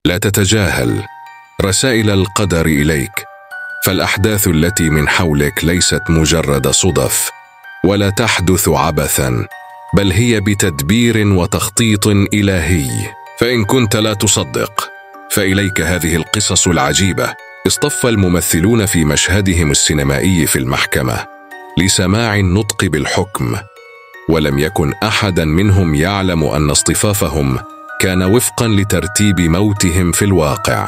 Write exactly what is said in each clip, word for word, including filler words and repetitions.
لا تتجاهل رسائل القدر إليك، فالأحداث التي من حولك ليست مجرد صدف ولا تحدث عبثاً، بل هي بتدبير وتخطيط إلهي. فإن كنت لا تصدق فإليك هذه القصص العجيبة. اصطف الممثلون في مشهدهم السينمائي في المحكمة لسماع النطق بالحكم، ولم يكن أحدا منهم يعلم أن اصطفافهم كان وفقا لترتيب موتهم في الواقع.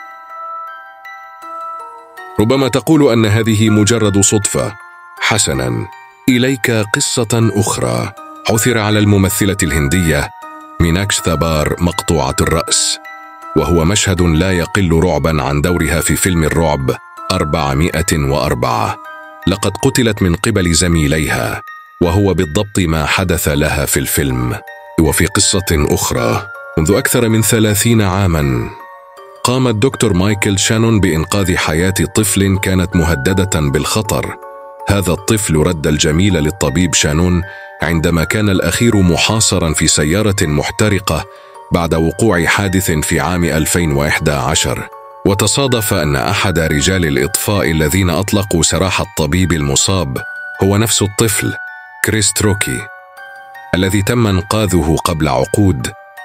ربما تقول أن هذه مجرد صدفة. حسنا، إليك قصة أخرى. عثر على الممثلة الهندية ميناكشي ثابار مقطوعة الرأس، وهو مشهد لا يقل رعبا عن دورها في فيلم الرعب أربعمائة وأربعة. لقد قتلت من قبل زميليها، وهو بالضبط ما حدث لها في الفيلم. وفي قصة أخرى، منذ أكثر من ثلاثين عاما قام الدكتور مايكل شانون بإنقاذ حياة طفل كانت مهددة بالخطر. هذا الطفل رد الجميل للطبيب شانون عندما كان الأخير محاصرا في سيارة محترقة بعد وقوع حادث في عام ألفين وإحدى عشر. وتصادف أن أحد رجال الإطفاء الذين أطلقوا سراح الطبيب المصاب هو نفس الطفل كريس تروكي الذي تم إنقاذه قبل عقود.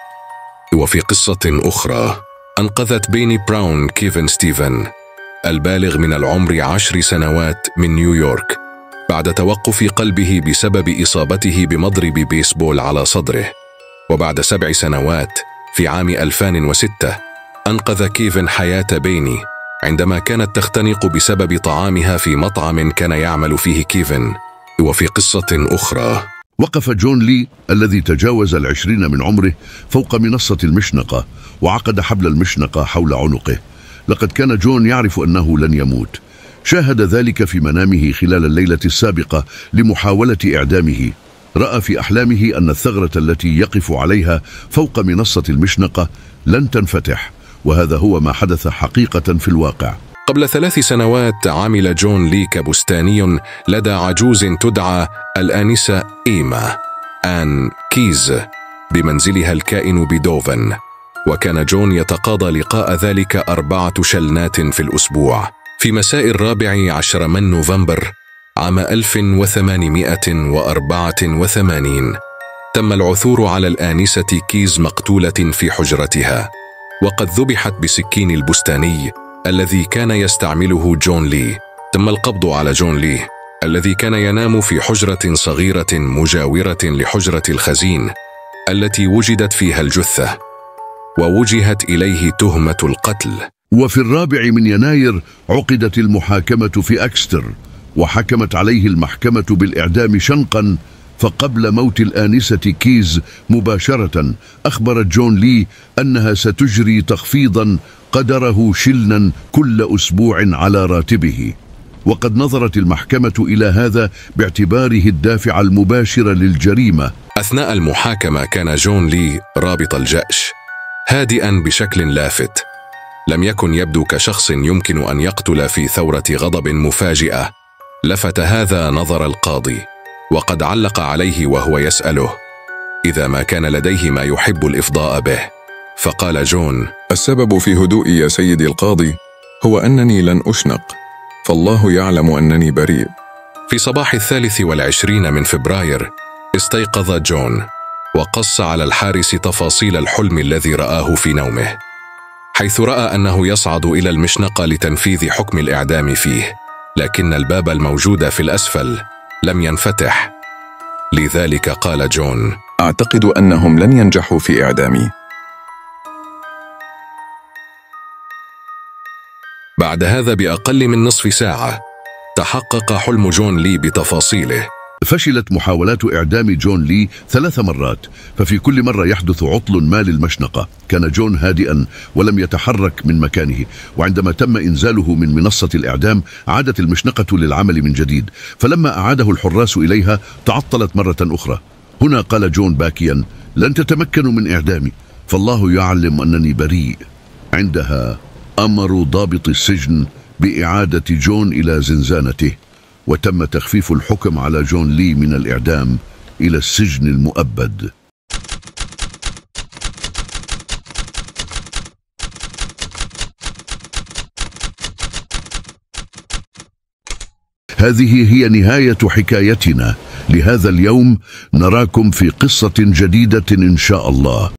وفي قصة أخرى، أنقذت بيني براون كيفن ستيفن البالغ من العمر عشر سنوات من نيويورك بعد توقف قلبه بسبب إصابته بمضرب بيسبول على صدره. وبعد سبع سنوات في عام ألفين وستة أنقذ كيفن حياة بيني عندما كانت تختنق بسبب طعامها في مطعم كان يعمل فيه كيفن. وفي قصة أخرى، وقف جون لي الذي تجاوز العشرين من عمره فوق منصة المشنقة وعقد حبل المشنقة حول عنقه. لقد كان جون يعرف أنه لن يموت. شاهد ذلك في منامه خلال الليلة السابقة لمحاولة إعدامه. رأى في أحلامه أن الثغرة التي يقف عليها فوق منصة المشنقة لن تنفتح، وهذا هو ما حدث حقيقة في الواقع. قبل ثلاث سنوات عمل جون لي كبستاني لدى عجوز تدعى الآنسة إيما آن كيز بمنزلها الكائن بدوفن، وكان جون يتقاضى لقاء ذلك أربعة شلنات في الأسبوع. في مساء الرابع عشر من نوفمبر عام ألف وثمانمائة وأربعة وثمانين تم العثور على الآنسة كيز مقتولة في حجرتها، وقد ذبحت بسكين البستاني الذي كان يستعمله جون لي. تم القبض على جون لي الذي كان ينام في حجرة صغيرة مجاورة لحجرة الخزين التي وجدت فيها الجثة، ووجهت إليه تهمة القتل. وفي الرابع من يناير عقدت المحاكمة في أكستر، وحكمت عليه المحكمة بالإعدام شنقا. فقبل موت الآنسة كيز مباشرة أخبرت جون لي أنها ستجري تخفيضا قدره شلنا كل أسبوع على راتبه، وقد نظرت المحكمة إلى هذا باعتباره الدافع المباشر للجريمة. أثناء المحاكمة كان جون لي رابط الجأش هادئا بشكل لافت. لم يكن يبدو كشخص يمكن أن يقتل في ثورة غضب مفاجئة. لفت هذا نظر القاضي، وقد علق عليه وهو يسأله إذا ما كان لديه ما يحب الإفضاء به. فقال جون: السبب في هدوئي يا سيدي القاضي هو أنني لن أشنق، فالله يعلم أنني بريء. في صباح الثالث والعشرين من فبراير استيقظ جون وقص على الحارس تفاصيل الحلم الذي رآه في نومه، حيث رأى أنه يصعد إلى المشنقة لتنفيذ حكم الإعدام فيه، لكن الباب الموجود في الأسفل لم ينفتح. لذلك قال جون: أعتقد أنهم لن ينجحوا في إعدامي. بعد هذا بأقل من نصف ساعة تحقق حلم جون لي بتفاصيله. فشلت محاولات إعدام جون لي ثلاث مرات، ففي كل مرة يحدث عطل ما للمشنقة. كان جون هادئا ولم يتحرك من مكانه، وعندما تم إنزاله من منصة الإعدام عادت المشنقة للعمل من جديد، فلما أعاده الحراس إليها تعطلت مرة أخرى. هنا قال جون باكيا: لن تتمكنوا من إعدامي، فالله يعلم أنني بريء. عندها أمر ضابط السجن بإعادة جون إلى زنزانته، وتم تخفيف الحكم على جون لي من الإعدام إلى السجن المؤبد. هذه هي نهاية حكايتنا لهذا اليوم. نراكم في قصة جديدة إن شاء الله.